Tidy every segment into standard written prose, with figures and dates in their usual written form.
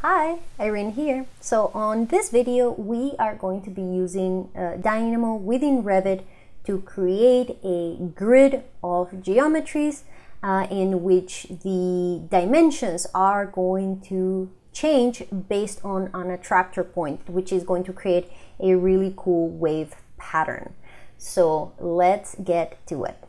Hi, Irene here. So on this video, we are going to be using Dynamo within Revit to create a grid of geometries in which the dimensions are going to change based on an attractor point, which is going to create a really cool wave pattern. So let's get to it.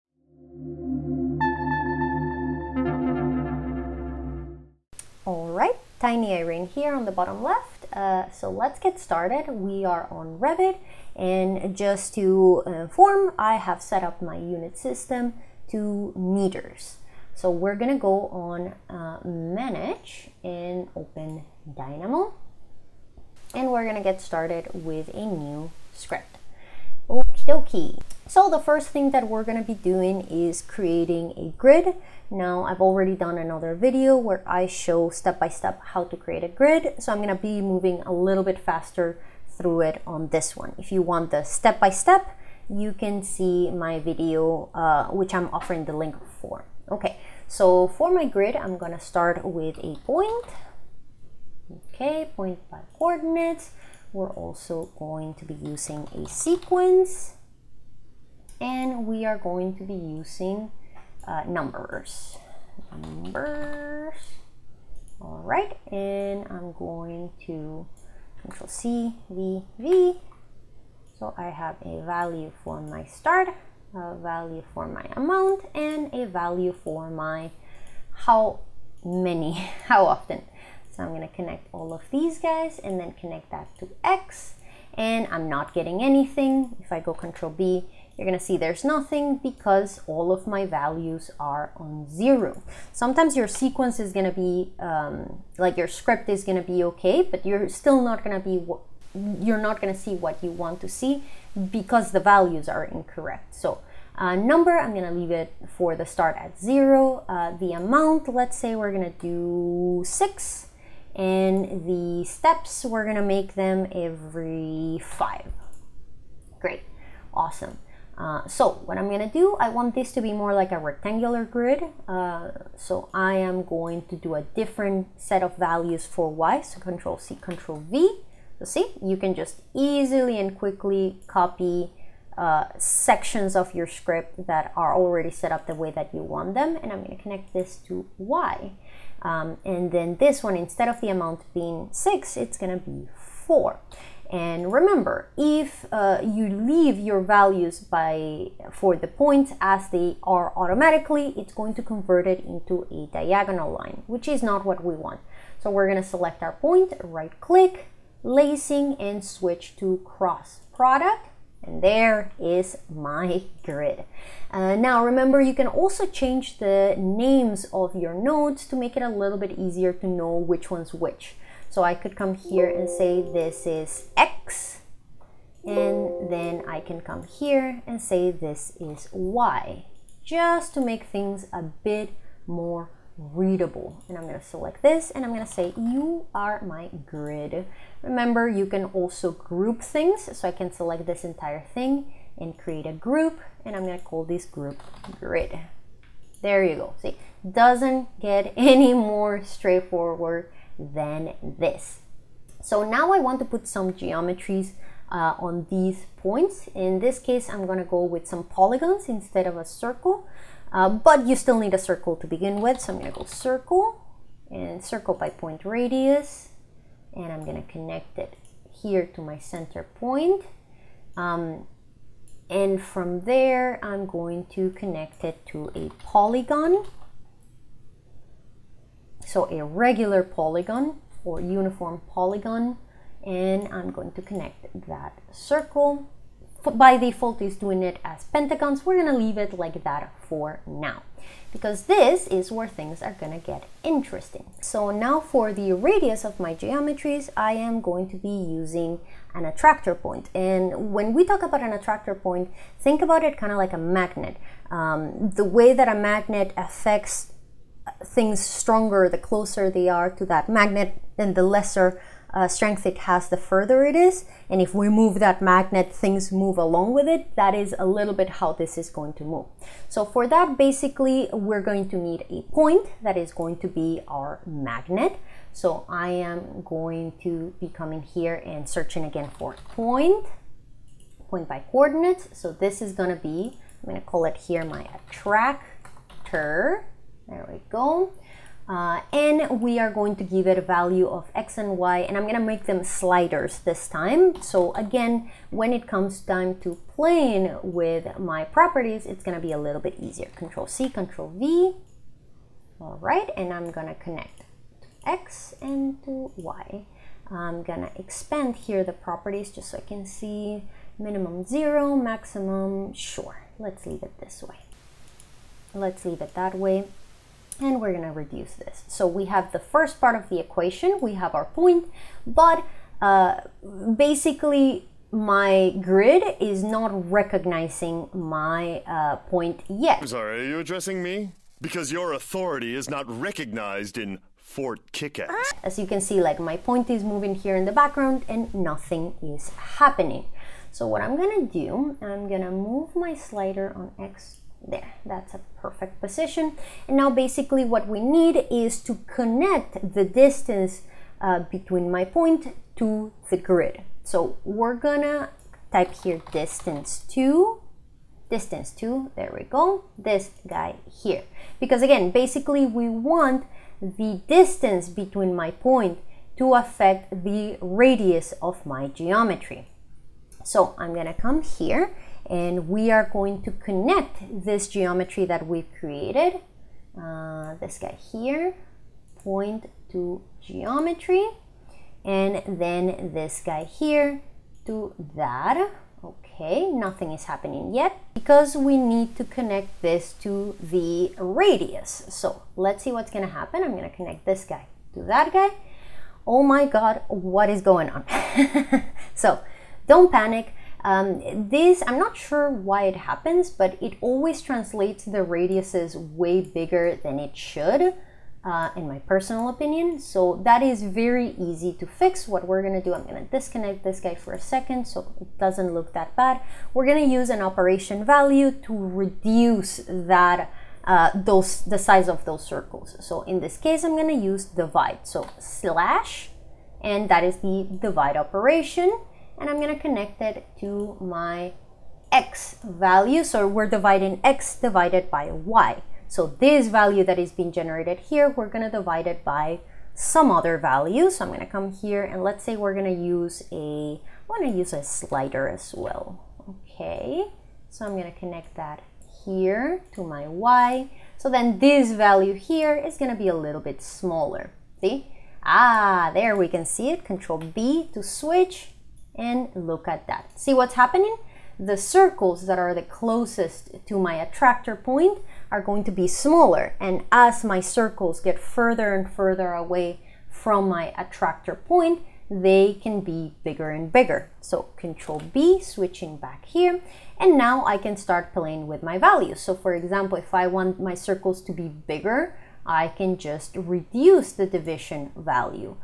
All right. Tiny Irene here on the bottom left. So let's get started. We are on Revit, and just to inform, I have set up my unit system to meters. So we're gonna go on Manage and open Dynamo, and we're gonna get started with a new script. Okie dokie. So the first thing that we're going to be doing is creating a grid. Now I've already done another video where I show step by step how to create a grid. So I'm going to be moving a little bit faster through it on this one. If you want the step by step, you can see my video, which I'm offering the link for. Okay, so for my grid, I'm going to start with a point. Okay, point by coordinates. We're also going to be using a sequence, and we are going to be using numbers. All right, and I'm going to Control C, V, V. So I have a value for my start, a value for my amount, and a value for my how often. So I'm going to connect all of these guys and then connect that to X, and I'm not getting anything. If I go Control B, you're going to see there's nothing because all of my values are on 0. Sometimes your sequence is going to be like your script is going to be okay, but you're still not going to be you're not going to see what you want to see because the values are incorrect. So number, I'm going to leave it for the start at 0. The amount, let's say we're going to do 6. And the steps, we're gonna make them every 5. Great, awesome. So what I'm gonna do, I want this to be more like a rectangular grid. So I am going to do a different set of values for Y. So Control C, Control V. So see, you can just easily and quickly copy sections of your script that are already set up the way that you want them. And I'm gonna connect this to Y. And then this one, instead of the amount being 6, it's going to be 4. And remember, if you leave your values for the points as they are automatically, it's going to convert it into a diagonal line, which is not what we want. So we're going to select our point, right click, lacing, and switch to cross product. And there is my grid. Now remember, you can also change the names of your nodes to make it a little bit easier to know which one's which. So I could come here and say this is X, and then I can come here and say this is Y, just to make things a bit more readable. And I'm going to select this, and I'm going to say you are my grid. Remember, you can also group things, so I can select this entire thing and create a group, and I'm going to call this group grid. There you go. See, doesn't get any more straightforward than this. So now I want to put some geometries on these points. In this case, I'm going to go with some polygons instead of a circle. But you still need a circle to begin with, so I'm going to go circle and circle by point radius, and I'm going to connect it here to my center point, and from there I'm going to connect it to a polygon, so a regular polygon or uniform polygon, and I'm going to connect that circle. By default is doing it as pentagons. We're gonna leave it like that for now, because this is where things are gonna get interesting. So now for the radius of my geometries, I am going to be using an attractor point. And when we talk about an attractor point, think about it kind of like a magnet. The way that a magnet affects things stronger the closer they are to that magnet, and the lesser strength it has, the further it is. And if we move that magnet, things move along with it. That is a little bit how this is going to move. So for that, basically, we're going to need a point that is going to be our magnet. So I am going to be coming here and searching again for point by coordinates. So this is going to be, I'm going to call it here my attractor. There we go. And we are going to give it a value of X and Y, and I'm going to make them sliders this time. So again, when it comes time to playing with my properties, it's going to be a little bit easier. Control C, Control V. All right, and I'm going to connect to X and to Y. I'm going to expand here the properties just so I can see minimum 0, maximum, sure. Let's leave it this way. Let's leave it that way. And we're going to reduce this. So we have the first part of the equation, we have our point, but basically my grid is not recognizing my point yet. I'm sorry, are you addressing me? Because your authority is not recognized in Fort Kickass. As you can see, like my point is moving here in the background and nothing is happening. So what I'm going to do, I'm going to move my slider on X. There, that's a perfect position. And now basically what we need is to connect the distance between my point to the grid. So we're gonna type here distance 2, there we go, this guy here. Because again, basically we want the distance between my point to affect the radius of my geometry. So I'm gonna come here and we are going to connect this geometry that we've created, this guy here, point to geometry, and then this guy here to that. Okay, nothing is happening yet because we need to connect this to the radius. So let's see what's gonna happen. I'm gonna connect this guy to that guy. Oh my God, what is going on? So don't panic. This, I'm not sure why it happens, but it always translates the radiuses way bigger than it should, in my personal opinion. So that is very easy to fix. What we're going to do, I'm going to disconnect this guy for a second so it doesn't look that bad. We're going to use an operation value to reduce that, the size of those circles. So in this case, I'm going to use divide. So slash, and that is the divide operation. And I'm going to connect it to my X value. So we're dividing X divided by Y. So this value that is being generated here, we're going to divide it by some other value. So I'm going to come here and let's say we're going to use I want to use a slider as well. Okay. So I'm going to connect that here to my Y. So then this value here is going to be a little bit smaller. See? Ah, there we can see it. Control B to switch. And look at that. See what's happening? The circles that are the closest to my attractor point are going to be smaller. And as my circles get further and further away from my attractor point, they can be bigger and bigger. So Control B, switching back here. And now I can start playing with my values. So for example, if I want my circles to be bigger, I can just reduce the division value.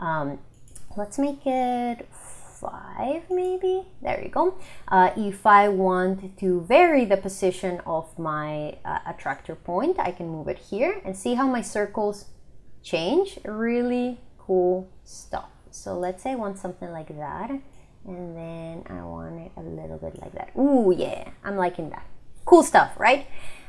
Let's make it 5 maybe. There you go. If I want to vary the position of my attractor point, I can move it here and see how my circles change. Really cool stuff. So let's say I want something like that, and then I want it a little bit like that. Ooh, yeah, I'm liking that. Cool stuff, right?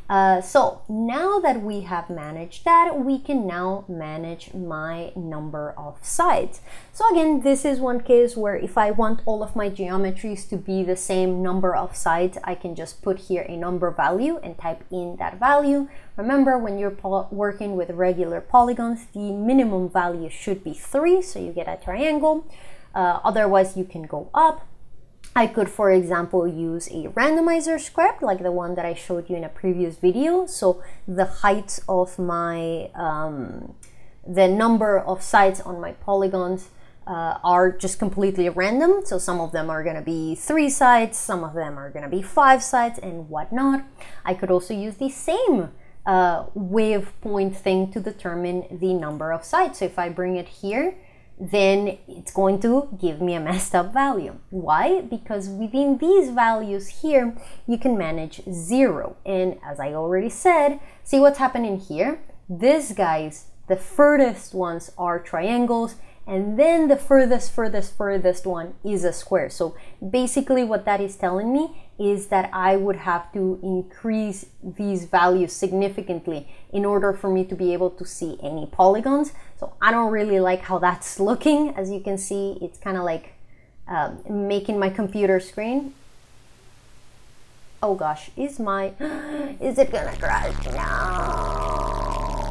So now that we have managed that, we can now manage my number of sides. So again, this is one case where if I want all of my geometries to be the same number of sides, I can just put here a number value and type in that value. Remember, when you're working with regular polygons, the minimum value should be 3, so you get a triangle. Otherwise, you can go up. I could, for example, use a randomizer script like the one that I showed you in a previous video. So the heights of my, the number of sides on my polygons are just completely random. So some of them are going to be 3 sides, some of them are going to be 5 sides and whatnot. I could also use the same wave point thing to determine the number of sides. So if I bring it here, then it's going to give me a messed up value. Why? Because within these values here, you can manage 0. And as I already said, see what's happening here? This guy's the furthest ones are triangles, and then the furthest one is a square. So basically what that is telling me is that I would have to increase these values significantly in order for me to be able to see any polygons. So I don't really like how that's looking. As you can see, it's kind of like making my computer screen. Oh gosh, is it gonna crash? No.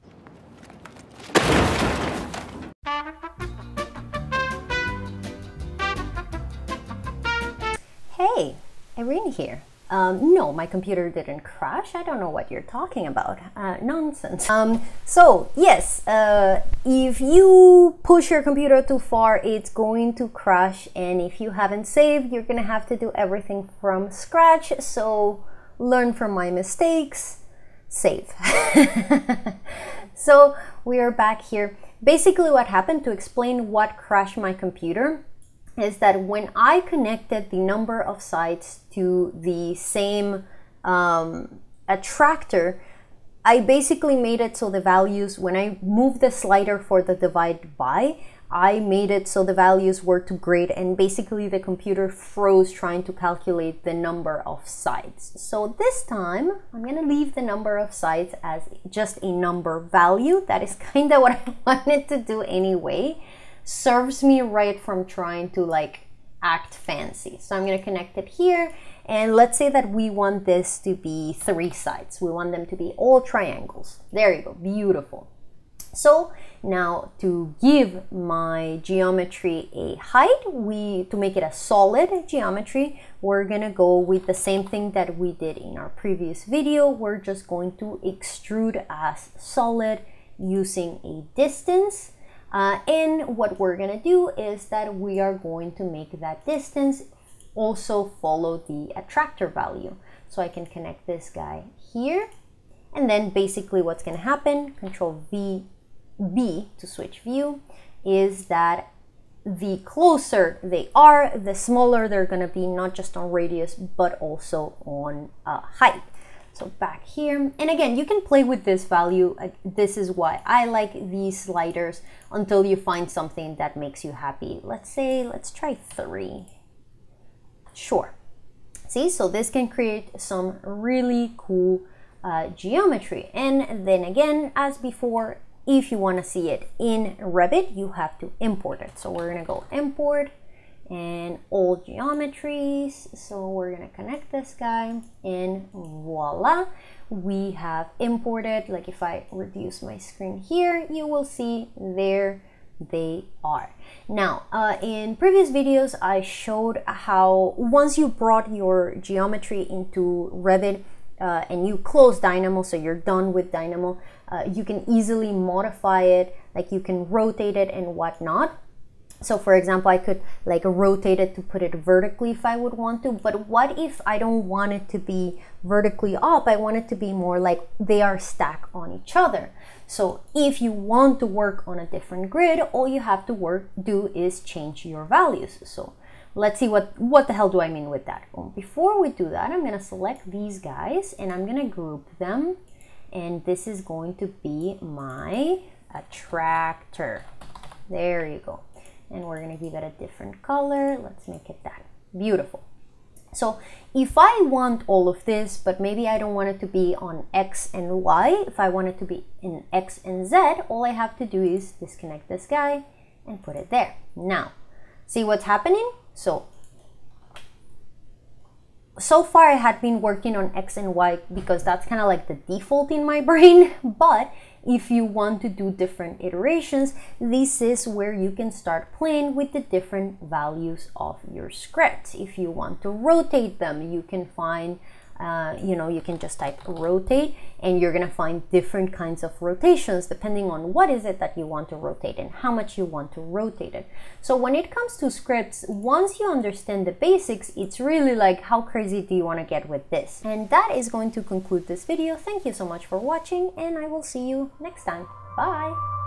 Hey, Irene here. No, my computer didn't crash. I don't know what you're talking about. Nonsense. So yes, if you push your computer too far, it's going to crash. And if you haven't saved, you're gonna have to do everything from scratch. So learn from my mistakes, save. So we are back here. Basically what happened, to explain what crashed my computer, is that when I connected the number of sides to the same attractor, I basically made it so the values, when I moved the slider for the divide by, I made it so the values were to grade, and basically the computer froze trying to calculate the number of sides. So this time I'm gonna leave the number of sides as just a number value. That is kind of what I wanted to do anyway. Serves me right from trying to like act fancy. So I'm going to connect it here, and let's say that we want this to be 3 sides. We want them to be all triangles. There you go, beautiful. So now to give my geometry a height, to make it a solid geometry, we're gonna go with the same thing that we did in our previous video. We're just going to extrude as solid using a distance. And what we're gonna do is that we are going to make that distance also follow the attractor value. So I can connect this guy here, and then basically what's gonna happen, Control V to switch view, is that the closer they are, the smaller they're gonna be, not just on radius, but also on height. So back here, and again, you can play with this value. This is why I like these sliders, until you find something that makes you happy. Let's try 3. Sure. See, so this can create some really cool geometry. And then again, as before, if you want to see it in Revit, you have to import it. So we're gonna go import and all geometries. So we're gonna connect this guy, and voila, we have imported. Like if I reduce my screen here, you will see there they are. Now in previous videos I showed how once you brought your geometry into Revit and you close Dynamo, so you're done with Dynamo, you can easily modify it, like you can rotate it and whatnot. So for example, I could like rotate it to put it vertically if I would want to, but what if I don't want it to be vertically up? I want it to be more like they are stacked on each other. So if you want to work on a different grid, all you have to do is change your values. So let's see what the hell do I mean with that. Well, before we do that, I'm gonna select these guys and I'm gonna group them, and this is going to be my attractor. There you go. And we're gonna give it a different color. Let's make it that. Beautiful. So if I want all of this, but maybe I don't want it to be on X and Y, if I want it to be in X and Z, all I have to do is disconnect this guy and put it there. Now, see what's happening? So far I had been working on X and Y because that's kind of like the default in my brain, but if you want to do different iterations, this is where you can start playing with the different values of your scripts. If you want to rotate them, you can find, you can just type rotate, and you're gonna find different kinds of rotations depending on what is it that you want to rotate and how much you want to rotate it. So when it comes to scripts, once you understand the basics, it's really like, how crazy do you want to get with this? And that is going to conclude this video. Thank you so much for watching, and I will see you next time. Bye!